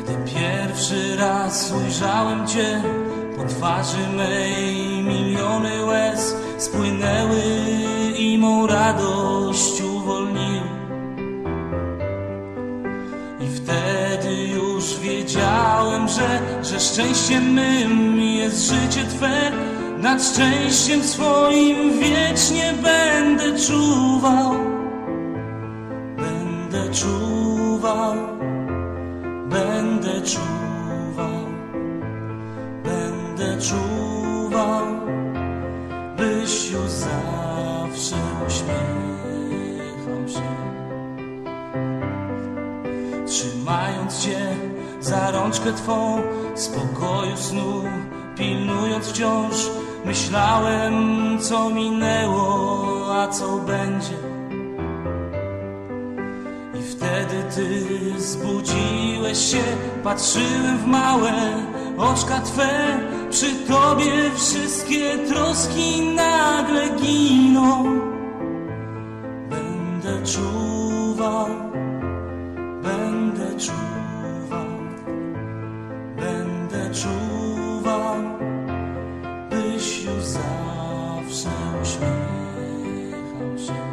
Pierwszy raz ujrzałem Cię, po twarzy mej miliony łez spłynęły i mą radość uwolniły. I wtedy już wiedziałem, że szczęściem mym jest życie Twe. Nad szczęściem swoim wiecznie będę czuwał. Będę czuwał. Będę czuwał, będę czuwał, byś już zawsze uśmiechał się. Trzymając Cię za rączkę Twą, spokoju snu pilnując wciąż, myślałem, co minęło, a co będzie. I wtedy Ty zbudziłeś się, patrzyłem w małe oczka Twe. Przy Tobie wszystkie troski nagle giną. Będę czuwał, będę czuwał, będę czuwał, byś już zawsze uśmiechał się.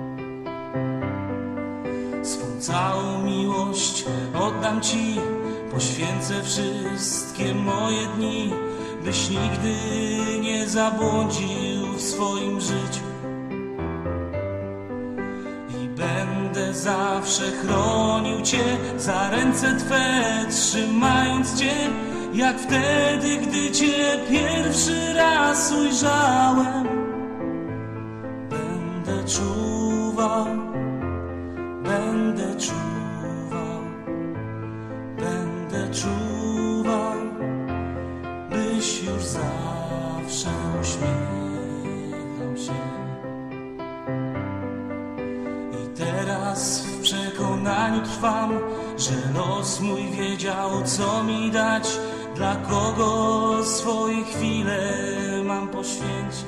Swą całą miłość oddam Ci, poświęcę wszystkie moje dni, byś nigdy nie zabłądził w swoim życiu. I będę zawsze chronił Cię za ręce Twe, trzymając Cię, jak wtedy, gdy Cię pierwszy raz ujrzałem. Będę czuwał, będę czuwał, będę czuwał, byś już zawsze uśmiechał się. I teraz w przekonaniu trwam, że los mój wiedział, co mi dać, dla kogo swoje chwile mam poświęcić.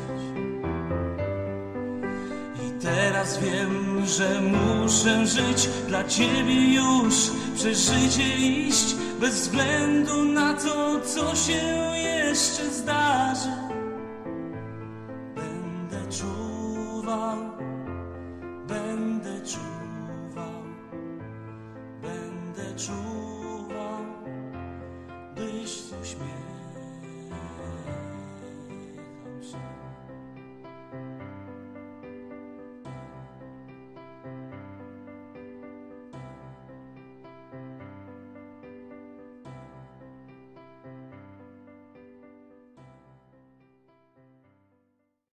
Teraz wiem, że muszę żyć dla Ciebie już, przez życie iść, bez względu na to, co się jeszcze zdarzy. Będę czuwał, będę czuwał.